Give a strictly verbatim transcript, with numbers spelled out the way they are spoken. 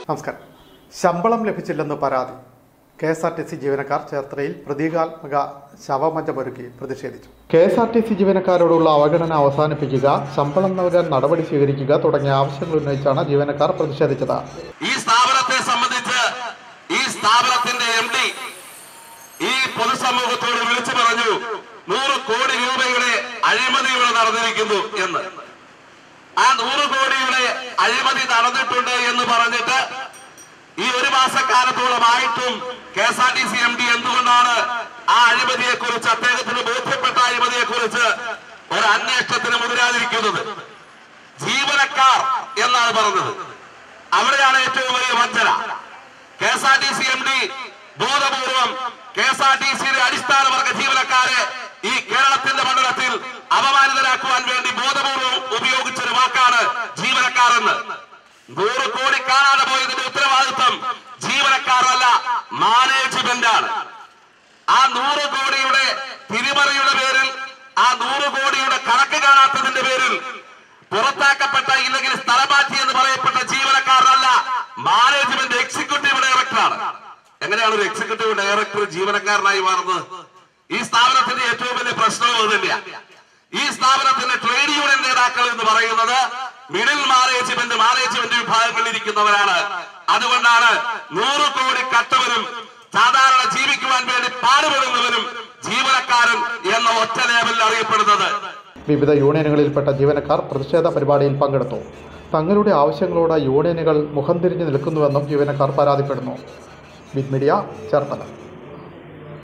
നമസ്കാരം. ശമ്പളം ലഭിച്ചില്ലെന്ന് പരാതി. K S R T C ജീവനക്കാർ ചേർത്തലയിൽ പ്രതീകാത്മക ശവമഞ്ചമൊരുക്കി പ്രതിഷേധിച്ചു. K S R T C ജീവനക്കാരോടുള്ള അവഗണന അവസാനിപ്പിക്കുക, ശമ്പളം നൽകാൻ നടപടി സ്വീകരിക്കുക തുടങ്ങിയ ആവശ്യങ്ങൾ ഉന്നയിച്ചാണ് ജീവനക്കാർ പ്രതിഷേധിച്ചത്. ഈ സ്ഥാപനത്തെ സംബന്ധിച്ച് ഈ സ്ഥാപനത്തിന്റെ എം ഡി ഈ പൊതുസമൂഹത്തോട് വിളിച്ചു പറഞ്ഞു, നൂറ് കോടി രൂപയുടെ അഴിമതിയുടെ നടന്നിരിക്കുന്നു എന്ന്. ആ നൂറ് കോടിയുടെ അഴിമതി നടന്നിട്ടുണ്ട് എന്ന് പറഞ്ഞിട്ട് ഈ ഒരു മാസക്കാലത്തോളമായിട്ടും K S R T C M D എന്തുകൊണ്ടാണ് ആ അഴിമതിയെ കുറിച്ച്, അദ്ദേഹത്തിന് ബോധ്യപ്പെട്ട അഴിമതിയെ കുറിച്ച് ഒരു അന്വേഷണത്തിന് മുതിരാതിരിക്കുന്നത്? ജീവനക്കാർ എന്നാണ് പറഞ്ഞത്. അവിടെയാണ് ഏറ്റവും വലിയ വഞ്ചന. K S R T C M D ബോധപൂർവം കെ എസ് ആർ ടി സിയിലെ അടിസ്ഥാന വർഗ ജീവനക്കാരെ ഈ കേരളത്തിന്റെ മണ്ഡലത്തിൽ അപമാനിതരാക്കുവാൻ വേണ്ടി ബോധപൂർവം ഉപയോഗിച്ചൊരു വാക്കാണ് ജീവനക്കാരെന്ന്. നൂറ് കോടി കാണാതെ പോയതിന്റെ ഉത്തരവാദിത്വം ജീവനക്കാരല്ല, മാനേജ്മെന്റ് ആണ്. ആ നൂറ് കോടിയുടെ തിരിമറിയുടെ പേരിൽ, ആ നൂറ് കോടിയുടെ കണക്ക് കാണാത്തതിന്റെ പേരിൽ പുറത്താക്കപ്പെട്ട ഇല്ലെങ്കിൽ സ്ഥലമാറ്റി എന്ന് പറയപ്പെട്ട ജീവനക്കാരനല്ല, മാനേജ്മെന്റ് എക്സിക്യൂട്ടീവ് ഡയറക്ടറാണ്. എങ്ങനെയാണ് ഒരു എക്സിക്യൂട്ടീവ് ഡയറക്ടർ ജീവനക്കാരനായി മാറുന്നത്? ഈ സ്ഥാപനത്തിന്റെ ഏറ്റവും വലിയ പ്രശ്നവും അത് തന്നെയാണ്. ഈ സ്ഥാപനത്തിന്റെ ട്രേഡ് യൂണിയൻ നേതാക്കൾ എന്ന് പറയുന്നത് മിഡിൽ മാനേജ്മെന്റ് മാനേജ്മെന്റ് വിഭാഗങ്ങളിൽ ഇരിക്കുന്നവരാണ്. അതുകൊണ്ടാണ് നൂറ് കോടി കട്ടവനും സാധാരണ ജീവിക്കുവാൻ വേണ്ടി പാടുപെടുന്നവനും ജീവനക്കാരൻ എന്ന ഒറ്റ ലേബലിൽ അറിയപ്പെടുന്നത്. വിവിധ യൂണിയനുകളിൽപ്പെട്ട ജീവനക്കാർ പ്രതിഷേധ പരിപാടിയിൽ പങ്കെടുത്തു. തങ്ങളുടെ ആവശ്യങ്ങളോട് യൂണിയനുകൾ മുഖം തിരിഞ്ഞു നിൽക്കുന്നുവെന്നും ജീവനക്കാർ പരാതിപ്പെടുന്നു. Big media, Cherthala.